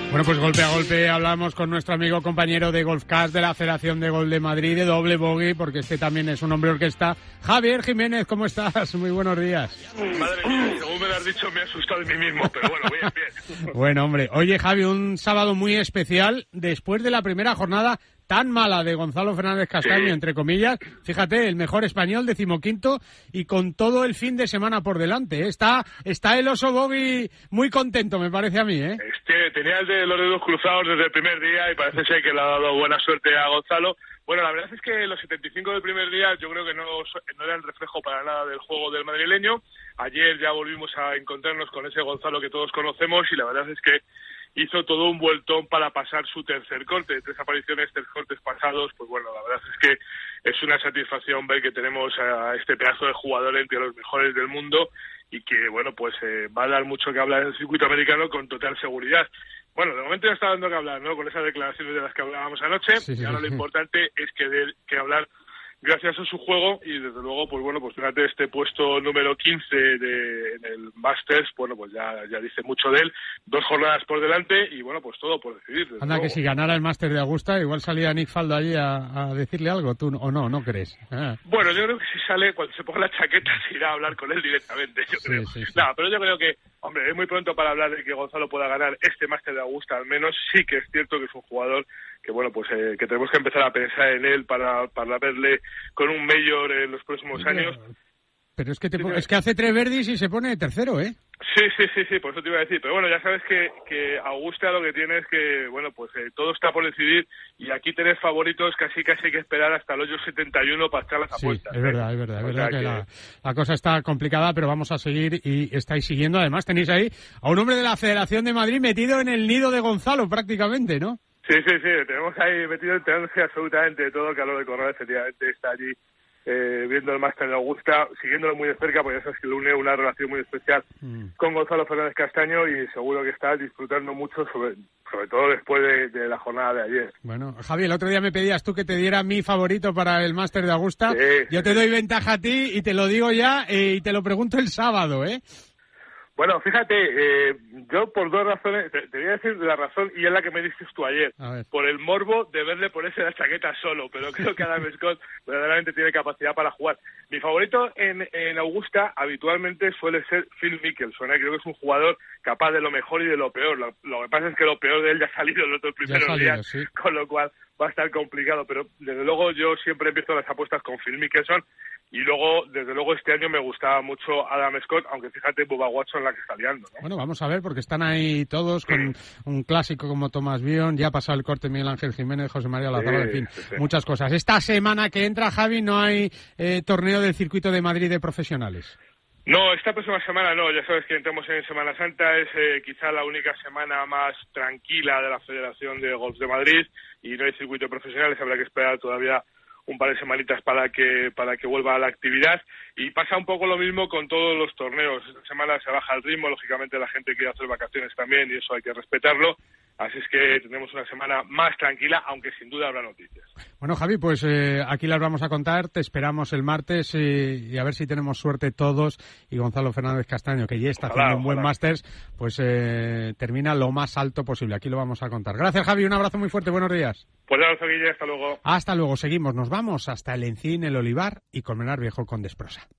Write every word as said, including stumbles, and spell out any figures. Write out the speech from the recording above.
Bueno, pues golpe a golpe hablamos con nuestro amigo compañero de Golfcast de la Federación de Golf de Madrid, de doble bogey, porque este también es un hombre orquesta. Javier Jiménez, ¿cómo estás? Muy buenos días. Madre mía, según me lo has dicho me he asustado de mí mismo, pero bueno, bien, bien. Bueno, hombre. Oye, Javi, un sábado muy especial después de la primera jornada tan mala de Gonzalo Fernández Castaño, sí, entre comillas. Fíjate, el mejor español, decimoquinto, y con todo el fin de semana por delante, ¿eh? Está, está el oso Bogey muy contento, me parece a mí, ¿eh? Este, tenía el de los dedos cruzados desde el primer día y parece ser que le ha dado buena suerte a Gonzalo. Bueno, la verdad es que los setenta y cinco del primer día yo creo que no, no eran reflejo para nada del juego del madrileño. Ayer ya volvimos a encontrarnos con ese Gonzalo que todos conocemos y la verdad es que hizo todo un vueltón para pasar su tercer corte. Tres apariciones, tres cortes pasados, pues bueno, la verdad es que es una satisfacción ver que tenemos a este pedazo de jugador entre los mejores del mundo y que, bueno, pues eh, va a dar mucho que hablar en el circuito americano con total seguridad. Bueno, de momento ya está dando que hablar, ¿no?, con esas declaraciones de las que hablábamos anoche, sí, sí, y ahora sí, lo importante es que dé que hablar gracias a su juego y desde luego, pues bueno, pues fíjate, este puesto número quince de, en el Masters, bueno, pues ya, ya dice mucho de él, dos jornadas por delante y bueno, pues todo por decidir. Anda, luego. Que si ganara el Masters de Augusta, igual salía Nick Faldo allí a, a decirle algo, tú o no, ¿no crees? Ah. Bueno, yo creo que si sale, cuando se ponga la chaqueta, se irá a hablar con él directamente, yo creo. Sí, sí, sí. Nada, pero yo creo que, hombre, es muy pronto para hablar de que Gonzalo pueda ganar este Máster de Augusta, al menos sí que es cierto que es un jugador que, bueno, pues eh, que tenemos que empezar a pensar en él para, para verle con un mayor en los próximos años. Pero es que, te, es que hace tres verdis y se pone tercero, ¿eh? Sí, sí, sí, sí, por eso te iba a decir. Pero bueno, ya sabes que, que Augusta lo que tiene es que, bueno, pues eh, todo está por decidir y aquí tenés favoritos, casi casi hay que esperar hasta el hoyo setenta y uno para echar las apuestas. Sí, es verdad, es verdad, es verdad que, que la, la cosa está complicada, pero vamos a seguir y estáis siguiendo. Además tenéis ahí a un hombre de la Federación de Madrid metido en el nido de Gonzalo prácticamente, ¿no? Sí, sí, sí, tenemos ahí metido en tenerse absolutamente de todo. Carlos de Corral efectivamente está allí eh, viendo el Máster de Augusta, siguiéndolo muy de cerca, porque ya sabes que le une una relación muy especial mm. con Gonzalo Fernández Castaño y seguro que está disfrutando mucho, sobre, sobre todo después de, de la jornada de ayer. Bueno, Javi, el otro día me pedías tú que te diera mi favorito para el Máster de Augusta. Sí, Yo te doy ventaja a ti y te lo digo ya eh, y te lo pregunto el sábado, ¿eh? Bueno, fíjate, eh, yo por dos razones, te, te voy a decir la razón y es la que me diste tú ayer, por el morbo de verle ponerse la chaqueta solo, pero creo que Adam Scott verdaderamente tiene capacidad para jugar. Mi favorito en, en Augusta habitualmente suele ser Phil Mickelson, ¿eh? Creo que es un jugador capaz de lo mejor y de lo peor. Lo, lo que pasa es que lo peor de él ya ha salido en los otros primeros salido, días, sí. Con lo cual va a estar complicado, pero desde luego yo siempre empiezo las apuestas con Phil Mickelson. Y luego, desde luego, este año me gustaba mucho Adam Scott, aunque fíjate, Bubba Watson la que está liando, ¿no? Bueno, vamos a ver, porque están ahí todos con un clásico como Tomás Bion, ya ha pasado el corte Miguel Ángel Jiménez, José María Lazaro, sí, en fin, sí, sí. muchas cosas. Esta semana que entra, Javi, no hay eh, torneo del Circuito de Madrid de profesionales. No, esta próxima semana no, ya sabes que entramos en Semana Santa, es eh, quizá la única semana más tranquila de la Federación de Golf de Madrid y no hay circuito de profesionales, habrá que esperar todavía un par de semanitas para que para que vuelva a la actividad y pasa un poco lo mismo con todos los torneos. Esta semana se baja el ritmo, lógicamente la gente quiere hacer vacaciones también y eso hay que respetarlo, así es que tenemos una semana más tranquila, aunque sin duda habrá noticias. Bueno, Javi, pues eh, aquí las vamos a contar, te esperamos el martes y, y a ver si tenemos suerte todos y Gonzalo Fernández Castaño, que ya está ojalá, haciendo un buen Masters, pues eh, termina lo más alto posible, aquí lo vamos a contar. Gracias, Javi, un abrazo muy fuerte, buenos días. Pues un abrazo, Guille, hasta luego. Hasta luego, seguimos, nos vamos hasta el Encín, el Olivar y Colmenar Viejo con Desprosa.